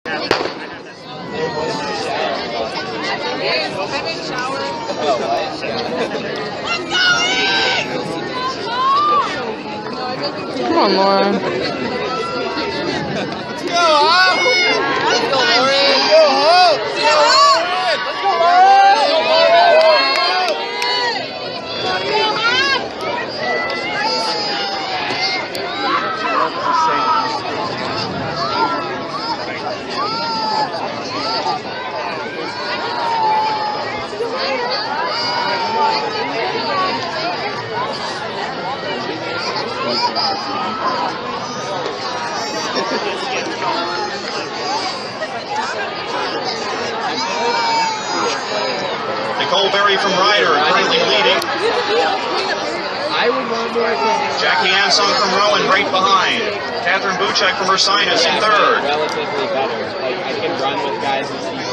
Come on, Lauren. Let's go, Hop! Let's go, Lauren! Let's go, Hop! Let's go, Lauren! Let's go, Nicole Berry from Ryder currently leading. Jackie Ansong from Rowan right behind. Catherine Buchek from Ursinus in third. Relatively better. Like, I can run with guys and see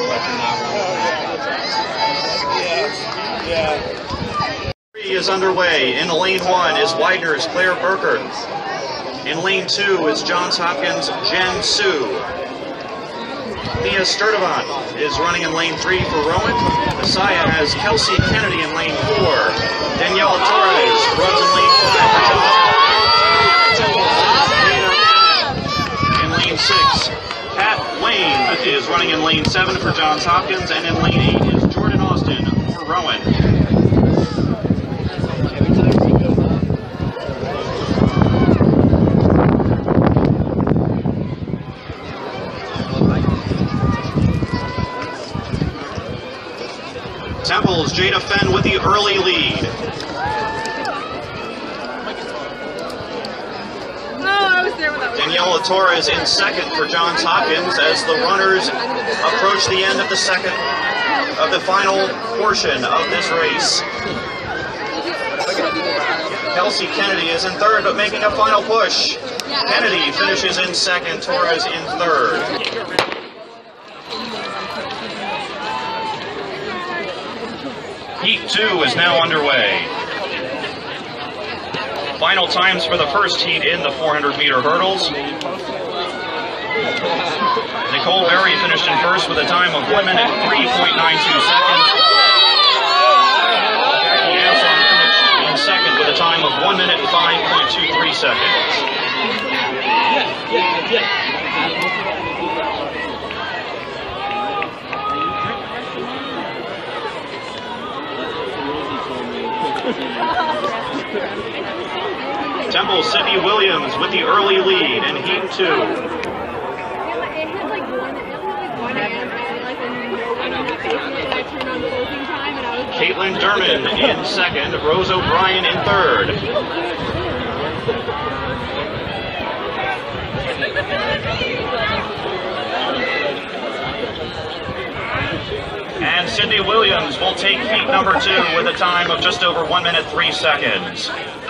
what Is underway. In lane 1 is Widener's Claire Burker. In lane 2 is Johns Hopkins' Jen Sue. Mia Sturdivant is running in lane 3 for Rowan. Messiah has Kelsey Kennedy in lane 4. Daniela Torres runs in lane 5 for Johns. In lane 6, Pat Wayne is running in lane 7 for Johns Hopkins, and in lane 8 is Jordan Austin for Rowan. Temple's Jada Fenn with the early lead. Daniela Torres in second for Johns Hopkins as the runners approach the end of the final portion of this race. Kelsey Kennedy is in third, but making a final push. Kennedy finishes in second, Torres in third. Heat 2 is now underway. Final times for the first heat in the 400-meter hurdles. Nicole Berry finished in first with a time of 1 minute 3.92 seconds. Jackie Ansong finished in second with a time of 1 minute 5.23 seconds. Temple Sydney Williams with the early lead in Heat 2. Caitlin Derman in second, Rose O'Brien in third. And Sydney Williams will take heat number 2 with a time of just over 1 minute 3 seconds.